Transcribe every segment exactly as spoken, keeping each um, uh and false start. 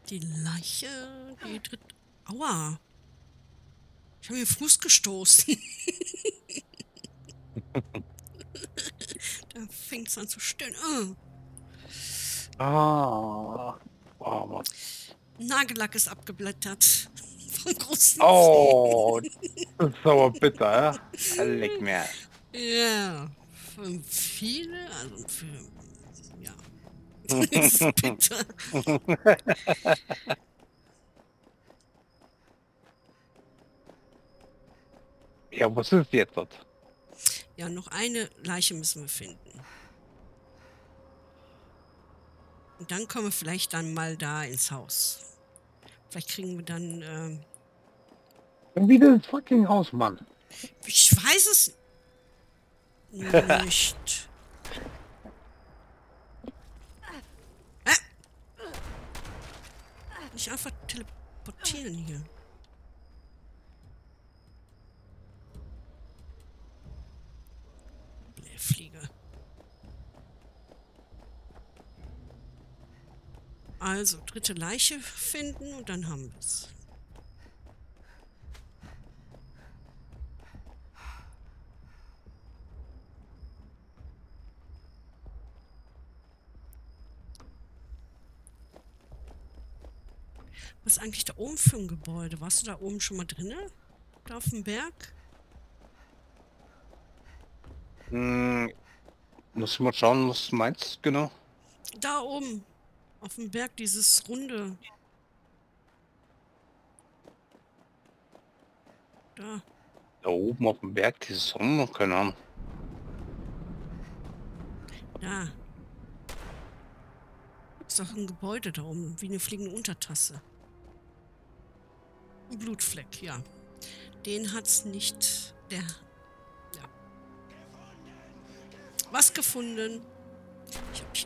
Die Leiche, die dritte... Aua. Ich habe mir den Fuß gestoßen. Da fing es an zu stöhnen. Oh. Ah. Oh, Mann. Nagellack ist abgeblättert. Vom großen Oh, das ist aber bitter, ja? Leck mir. Ja, für viele, also für... Ja. Das ist bitter. Ja, was ist jetzt dort? Ja, noch eine Leiche müssen wir finden. Und dann kommen wir vielleicht dann mal da ins Haus. Vielleicht kriegen wir dann... Ähm, Wieder das fucking Haus, Mann. ich weiß es nicht. Äh! Nicht einfach teleportieren hier. Fliege. Also, dritte Leiche finden und dann haben wir es. Was ist eigentlich da oben für ein Gebäude? Warst du da oben schon mal drinne? Da auf dem Berg? Hm, muss ich mal schauen, was du meinst, genau. Da oben. Auf dem Berg, dieses runde. Da. Da oben auf dem Berg, diese Sonne, keine Ahnung. Da. Ist doch ein Gebäude da oben, wie eine fliegende Untertasse. Ein Blutfleck, ja. Den hat's nicht der... Ja. Was gefunden? Ich hab...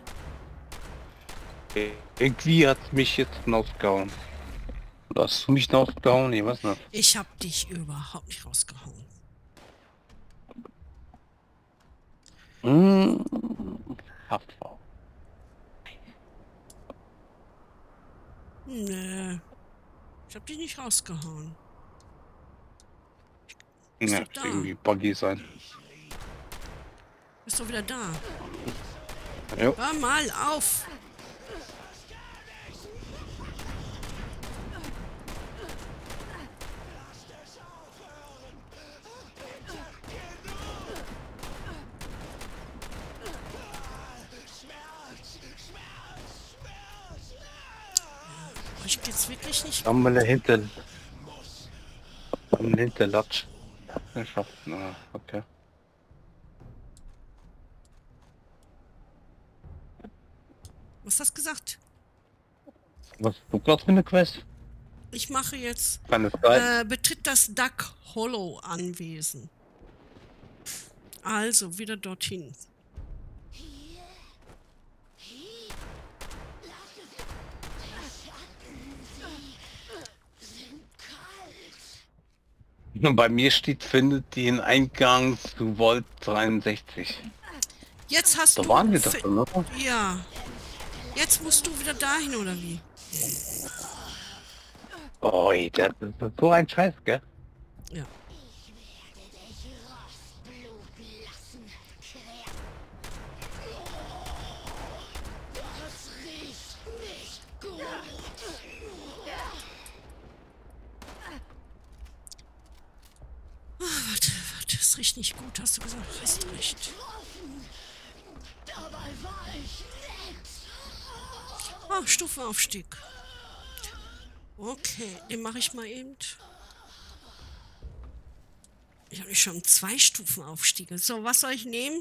Irgendwie hat mich jetzt hinausgehauen. Oder hast du mich hinausgehauen? Ich weiß nicht. Ich hab dich überhaupt nicht rausgehauen. Hm, Haftbau. Nee. Ich hab dich nicht rausgehauen. Ja, Bist du da? irgendwie buggy sein. Bist du wieder da? Jo. Hör mal auf! Ich geht's wirklich nicht. Haben wir eine Hinter... Haben eine Hinterlatsch. Geschafft. Ah, okay. Was hast du gesagt? Was hast du gerade für eine Quest? Ich mache jetzt... Kann es sein? Äh, betritt das Duck Hollow Anwesen. Also, wieder dorthin. Bei mir steht, findet den Eingang zu Volt dreiundsechzig. Jetzt hast Da du... waren wir doch schon, oder? Ja. Jetzt musst du wieder dahin, oder wie? Oh, das ist so ein Scheiß, gell? Ja. Oh, warte, warte, das riecht nicht gut, hast du gesagt. Hast recht. Oh, Stufenaufstieg. Okay, den mache ich mal eben. Ich habe schon zwei Stufenaufstiege. So, was soll ich nehmen?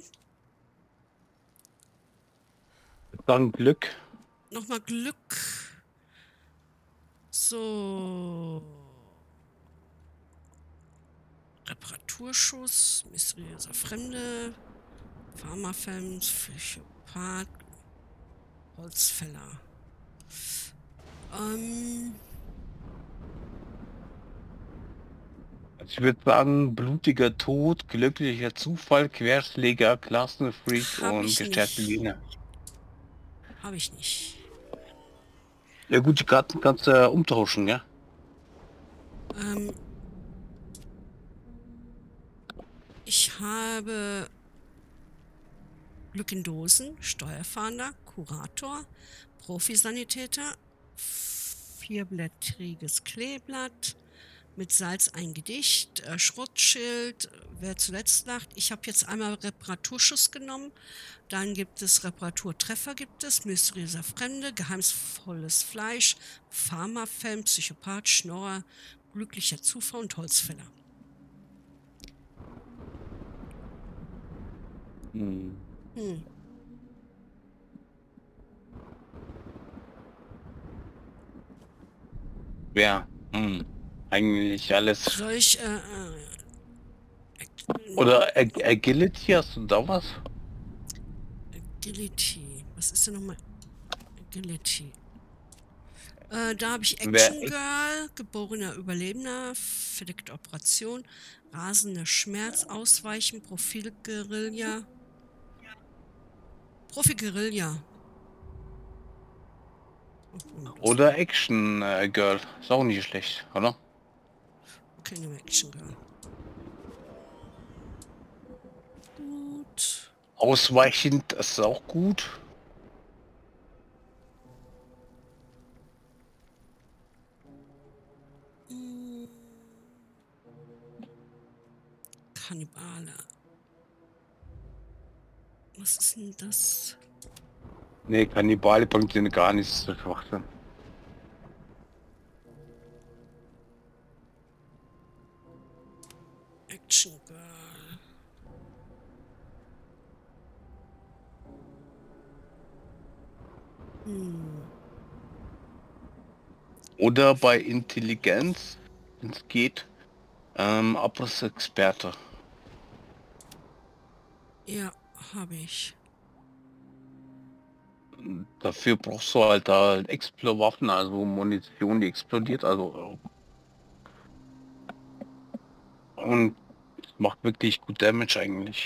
Dann Glück. Nochmal Glück. So. Reparaturschuss, mysteriöser Fremde, Pharmafems, Psychopath, Holzfäller. Ähm. Ich würde sagen, blutiger Tod, glücklicher Zufall, Querschläger, Klassenfreak Hab und ich gestärkte nicht. Gegner. Habe ich nicht. Ja gut, die Karten kannst du ja umtauschen, ja? Ähm, ich habe Glück in Dosen, Steuerfahnder, Kurator, Profisanitäter, vierblättriges Kleeblatt, mit Salz ein Gedicht, äh, Schrottschild, wer zuletzt lacht. Ich habe jetzt einmal Reparaturschuss genommen, dann gibt es Reparaturtreffer, gibt es, mysteriöser Fremde, geheimnisvolles Fleisch, Pharmafilm, Psychopath, Schnorrer, glücklicher Zufall und Holzfäller. Hm. Hm. Ja, hm. Eigentlich alles. Soll ich, äh, äh, Oder Ag Agility, hast du da was? Agility. Was ist denn nochmal Agility? Äh, da habe ich Wer Action Girl, geborener Überlebender, verdeckte Operation, rasender Schmerz, Ausweichen, Profil-Guerilla. Profi-Guerilla. Oh, das- oder Action äh, Girl. Ist auch nicht schlecht, oder? Okay, nehmen wir Action Girl. Gut. Ausweichend, das ist auch gut. Hm. Kannibale. Was ist denn das? Nee, Kannibale bringt dir gar nichts zu Schwachsinn. Action Girl. Hm. Oder bei Intelligenz, wenn es geht, ähm, Abrissexperte. Ja, habe ich. Dafür brauchst du halt da Explo-Waffen, also Munition, die explodiert, also und macht wirklich gut Damage eigentlich.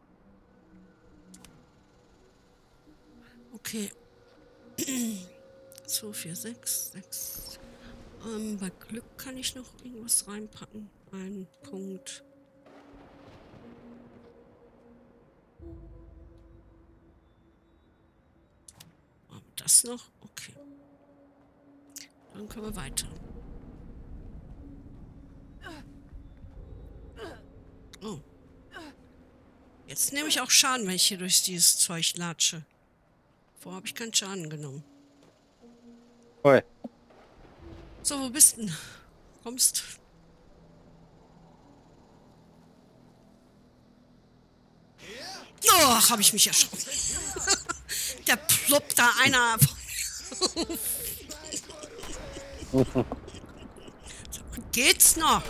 Okay. zwei, vier, sechs, sechs. Ähm, bei Glück kann ich noch irgendwas reinpacken. Ein Punkt. Aber das noch? Okay. Dann können wir weiter. Oh. Jetzt nehme ich auch Schaden, wenn ich hier durch dieses Zeug latsche. Vorher habe ich keinen Schaden genommen. Oi. So, wo bist denn? Kommst? Oh, habe ich mich erschrocken. Der ploppt da einer. Geht's noch?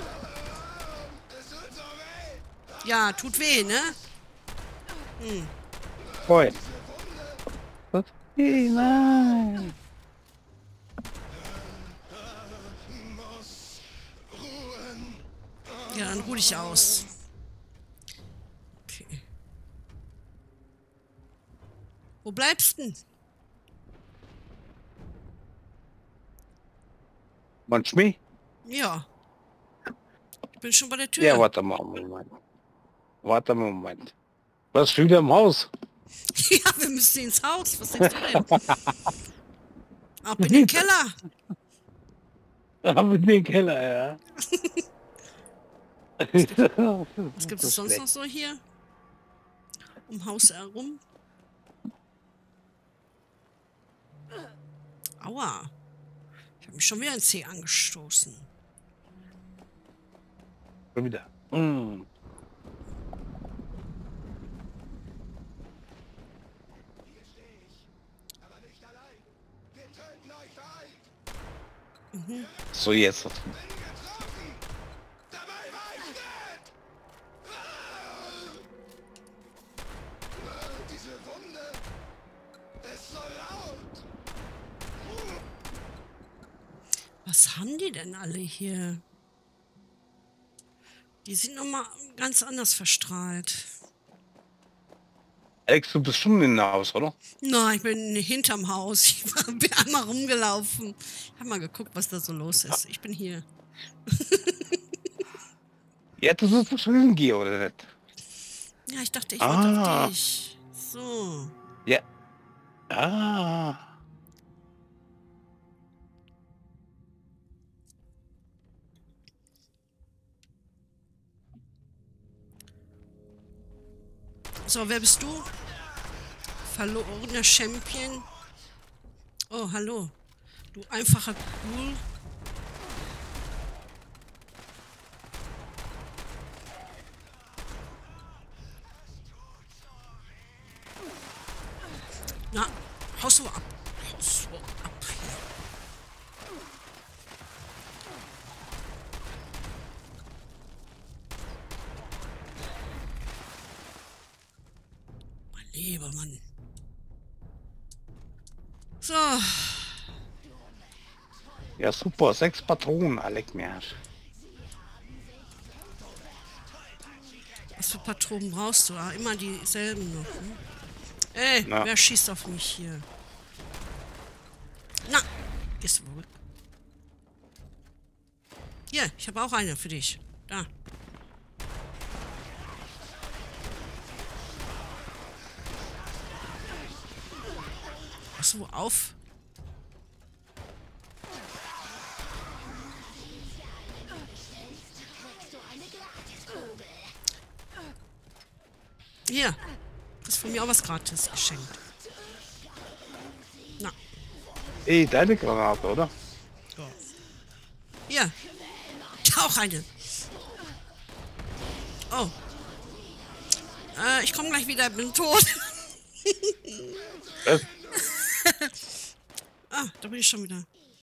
Ja, tut weh, ne? Hm. Oi. Was? Hey, nein. Ja, dann ruh dich aus. Okay. Wo bleibst denn? Manchmal? Ja, ich bin schon bei der Ja, Tür. warte mal, Moment. Warte mal, Moment. Was steht im Haus? Ja, wir müssen ins Haus. Was denkst du denn? Ab in den Keller. Aber in den Keller, ja. Was gibt es sonst noch so hier? Um Haus herum? Aua. Ich habe mich schon wieder ein Zeh angestoßen. Schon wieder. Mm. Mhm. So, jetzt. Was haben die denn alle hier? Die sind noch mal ganz anders verstrahlt. Alex, du bist schon in der Haus, oder? Nein, ich bin hinterm Haus. Ich war- bin einmal rumgelaufen. Ich habe mal geguckt, was da so los ist. Ich bin hier. Ja, das ist doch schön gehen, oder nicht? Ja, ich dachte, ich warte Ah, auf dich. So. ja. Ah. So, wer bist du? Verlorener Champion. Oh, hallo. Du einfacher Ghoul. Na, haust du ab. Haust du ab. Mein lieber Mann. So. Ja, super. Sechs Patronen, Alex, mehr. Was für Patronen brauchst du? Ah, immer dieselben noch. Hm? Ey, Na. wer schießt auf mich hier? Na, gehst du wohl. Hier, ich habe auch eine für dich. Da. Pass du auf. Hier. Das ist von mir auch was gratis geschenkt. Na. Ey, deine Granate, oder? So. Hier. Auch eine. Oh. Äh, ich komme gleich wieder, bin tot. Äh, Ah, da bin ich schon wieder.